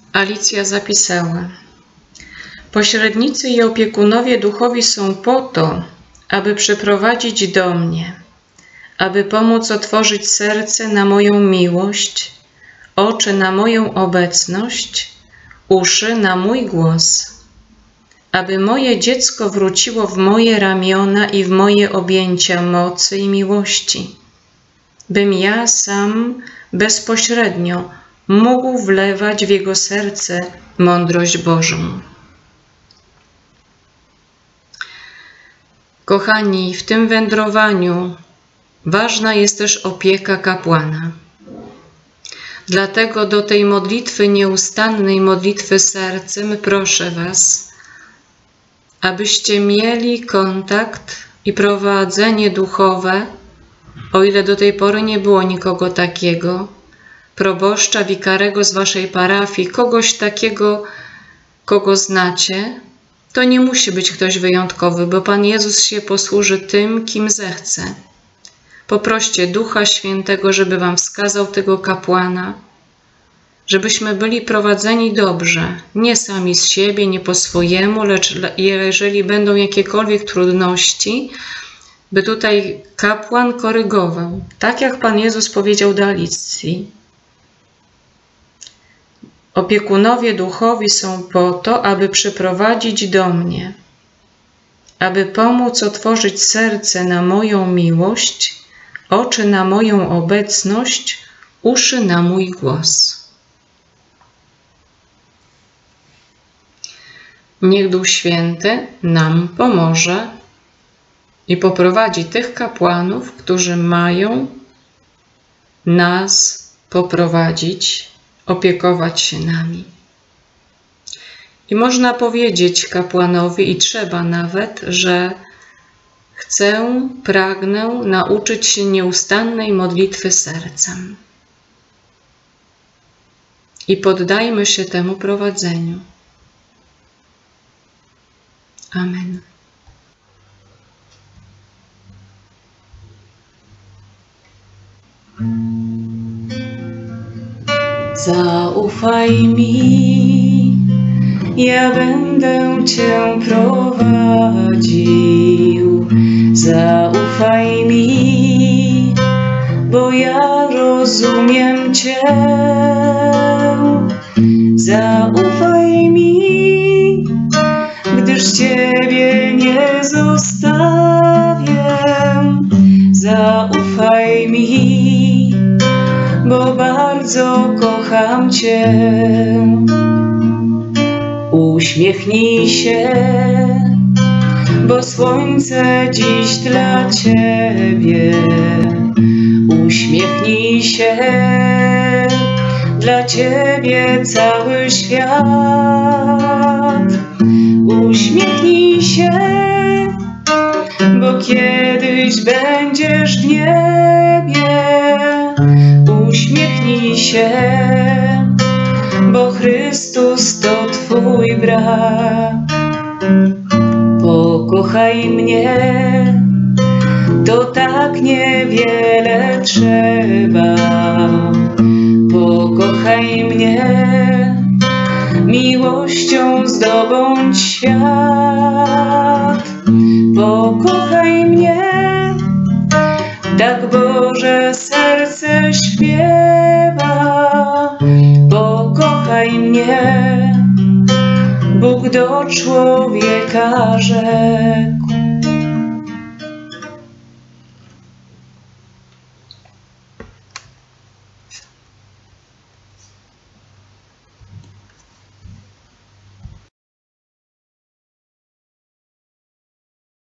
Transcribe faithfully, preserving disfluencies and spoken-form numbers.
Alicja zapisała: pośrednicy i opiekunowie duchowi są po to, aby przyprowadzić do mnie, aby pomóc otworzyć serce na moją miłość, oczy na moją obecność, uszy na mój głos, aby moje dziecko wróciło w moje ramiona i w moje objęcia mocy i miłości, bym ja sam bezpośrednio mógł wlewać w jego serce mądrość Bożą. Kochani, w tym wędrowaniu ważna jest też opieka kapłana. Dlatego do tej modlitwy nieustannej, modlitwy sercem, proszę Was, abyście mieli kontakt i prowadzenie duchowe, o ile do tej pory nie było nikogo takiego, proboszcza, wikarego z Waszej parafii, kogoś takiego, kogo znacie, to nie musi być ktoś wyjątkowy, bo Pan Jezus się posłuży tym, kim zechce. Poproście Ducha Świętego, żeby Wam wskazał tego kapłana, żebyśmy byli prowadzeni dobrze, nie sami z siebie, nie po swojemu, lecz jeżeli będą jakiekolwiek trudności, by tutaj kapłan korygował, tak jak Pan Jezus powiedział do Alicji. Opiekunowie duchowi są po to, aby przyprowadzić do mnie, aby pomóc otworzyć serce na moją miłość, oczy na moją obecność, uszy na mój głos. Niech Duch Święty nam pomoże i poprowadzi tych kapłanów, którzy mają nas poprowadzić, opiekować się nami. I można powiedzieć kapłanowi, i trzeba nawet, że chcę, pragnę nauczyć się nieustannej modlitwy sercem. I poddajmy się temu prowadzeniu. Amen. Zaufaj mi, ja będę Cię prowadził. Zaufaj mi, bo ja rozumiem Cię. Zaufaj mi, gdyż Ciebie nie zostawię. Zaufaj mi, bo bardzo kocham Cię. Uśmiechnij się, bo słońce dziś dla Ciebie. Uśmiechnij się, dla Ciebie cały świat. Uśmiechnij się, bo kiedyś będziesz w niebie. Uśmiechnij się, bo Chrystus to Twój brat. Pokochaj mnie, to tak niewiele trzeba. Pokochaj mnie, miłością zdobądź świat. Pokochaj mnie, tak Boże serce śpiewa. Pokochaj mnie, Bóg do człowieka rzekł.